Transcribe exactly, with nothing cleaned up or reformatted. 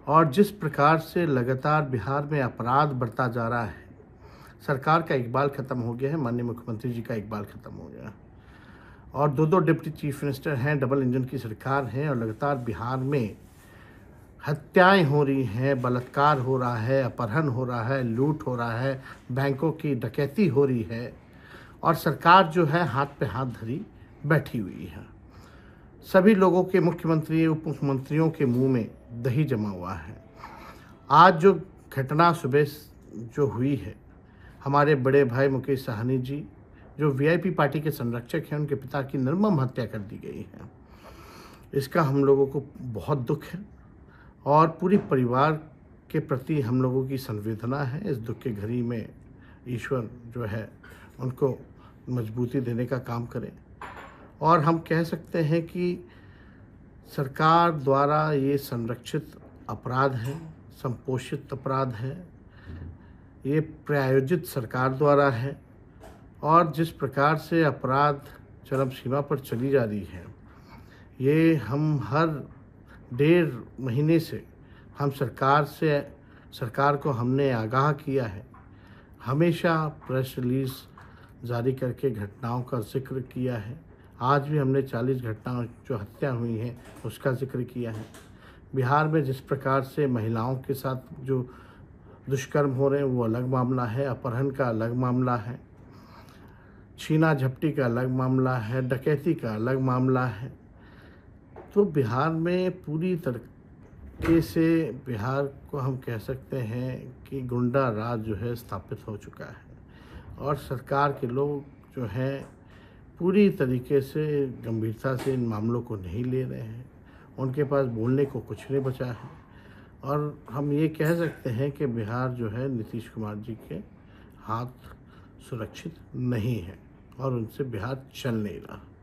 और जिस प्रकार से लगातार बिहार में अपराध बढ़ता जा रहा है, सरकार का इकबाल ख़त्म हो गया है, माननीय मुख्यमंत्री जी का इकबाल ख़त्म हो गया और दो दो डिप्टी चीफ मिनिस्टर हैं, डबल इंजन की सरकार है और लगातार बिहार में हत्याएं हो रही हैं, बलात्कार हो रहा है, अपहरण हो रहा है, लूट हो रहा है, बैंकों की डकैती हो रही है और सरकार जो है हाथ पे हाथ धरी बैठी हुई है। सभी लोगों के, मुख्यमंत्री उप मुख्यमंत्रियों के मुंह में दही जमा हुआ है। आज जो घटना सुबह जो हुई है, हमारे बड़े भाई मुकेश साहनी जी जो वीआईपी पार्टी के संरक्षक हैं, उनके पिता की निर्मम हत्या कर दी गई है। इसका हम लोगों को बहुत दुख है और पूरी परिवार के प्रति हम लोगों की संवेदना है। इस दुख के घड़ी में ईश्वर जो है उनको मजबूती देने का काम करें और हम कह सकते हैं कि सरकार द्वारा ये संरक्षित अपराध है, संपोषित अपराध है, ये प्रायोजित सरकार द्वारा है और जिस प्रकार से अपराध चरम सीमा पर चली जा रही है, ये हम हर डेढ़ महीने से हम सरकार से सरकार को हमने आगाह किया है, हमेशा प्रेस रिलीज जारी करके घटनाओं का जिक्र किया है। आज भी हमने चालीस घटनाओं जो हत्या हुई हैं उसका जिक्र किया है। बिहार में जिस प्रकार से महिलाओं के साथ जो दुष्कर्म हो रहे हैं वो अलग मामला है, अपहरण का अलग मामला है, छीना झपटी का अलग मामला है, डकैती का अलग मामला है। तो बिहार में पूरी तरीके से बिहार को हम कह सकते हैं कि गुंडा राज जो है स्थापित हो चुका है और सरकार के लोग जो हैं पूरी तरीके से गंभीरता से इन मामलों को नहीं ले रहे हैं। उनके पास बोलने को कुछ नहीं बचा है और हम ये कह सकते हैं कि बिहार जो है नीतीश कुमार जी के हाथ सुरक्षित नहीं है और उनसे बिहार चल नहीं रहा।